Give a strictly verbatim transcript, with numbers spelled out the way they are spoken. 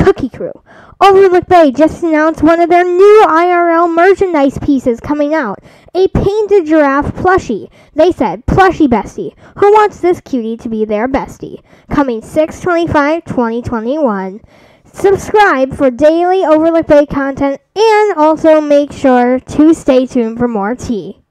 Cookie Crew. Overlook Bay just announced one of their new I R L merchandise pieces coming out, a painted giraffe plushie. They said, plushie bestie, who wants this cutie to be their bestie? Coming six twenty-five twenty twenty-one. Subscribe for daily Overlook Bay content, and also make sure to stay tuned for more tea.